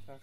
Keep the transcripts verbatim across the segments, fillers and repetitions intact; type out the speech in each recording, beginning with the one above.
Так.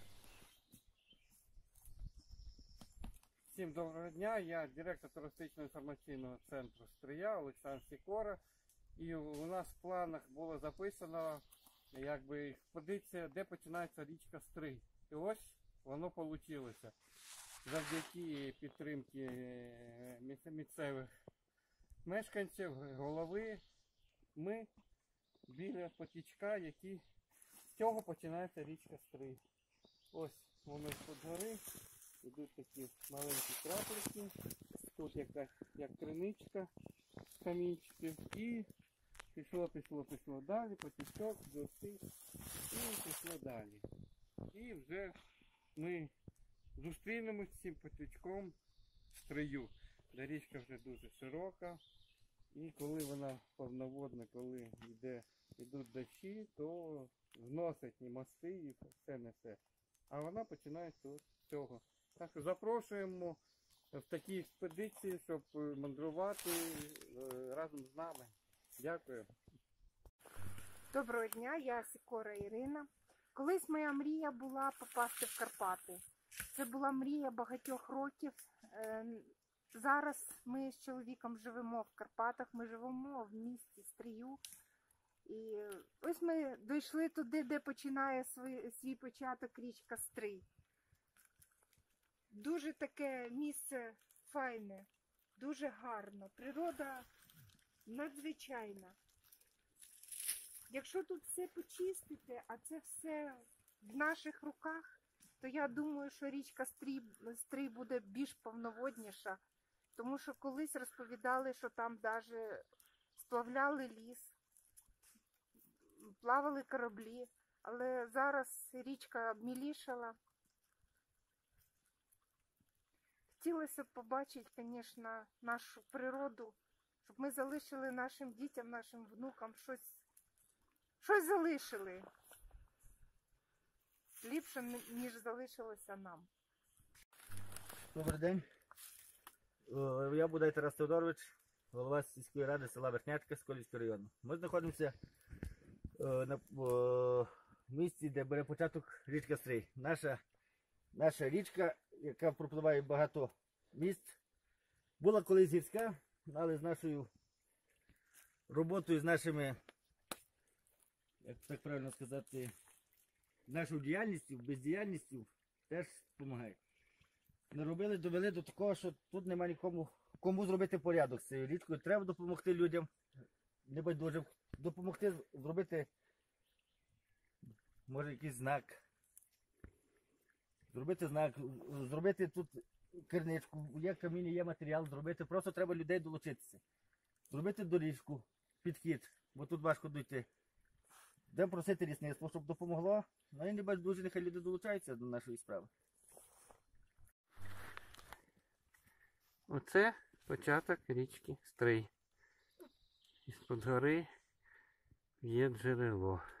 Всім доброго дня, я директор туристично-інформаційного центру Стрия Олександр Сікора. І у нас в планах було записано, якби експедиція, де починається річка Стрий. І ось воно вийшло. Завдяки підтримки місцевих мешканців, голови, ми біля потічка, який з цього починається річка Стрий. Ось воно з-під гори. Йдуть такі маленькі краплики, тут якась як криничка з камінчиків, і пішло, пішло, пішло далі, потічок, досить, і пішло далі. І вже ми зустрінемось з цим потічком в Стрию, де річка вже дуже широка, і коли вона повноводна, коли йде, йдуть дощі, то зносять і мости, і все несе. А вона починає з цього. Так що запрошуємо в такі експедиції, щоб мандрувати разом з нами. Дякую. Доброго дня, я Сікора Ірина. Колись моя мрія була попасти в Карпати. Це була мрія багатьох років. Зараз ми з чоловіком живемо в Карпатах, ми живемо в місті Стрию. І ось ми дійшли туди, де починає свій, свій початок річка Стрий. Дуже таке місце файне, дуже гарно, природа надзвичайна. Якщо тут все почистити, а це все в наших руках, то я думаю, що річка Стрий, Стрий буде більш повноводніша, тому що колись розповідали, що там навіть сплавляли ліс, плавали кораблі, але зараз річка обмілішала. Хотілося б побачити, звісно, нашу природу, щоб ми залишили нашим дітям, нашим внукам щось, щось залишили. Ліпше, ніж залишилося нам. Добрий день. Я Будай Тарас Теодорович, голова сільської ради села Верхнячка Сколівського району. Ми знаходимося на місці, де бере початок річка Стрий. Наша, наша річка, яка пропливає багато місць, була колись гірська, але з нашою роботою, з нашими, як так правильно сказати, з нашою діяльністю, бездіяльністю теж допомагає. Наробили, довели до такого, що тут немає нікому, кому зробити порядок з цією річкою. Треба допомогти людям, небайдужим, допомогти зробити, може, якийсь знак. Зробити знак, зробити тут керничку, є каміння, є матеріал, зробити. Просто треба людей долучитися. Зробити доріжку, підхід, бо тут важко дійти. Де просити лісництво, щоб допомогло. Ну і не байдуже, нехай люди долучаються до нашої справи. Оце початок річки Стрий. Із-під гори є джерело.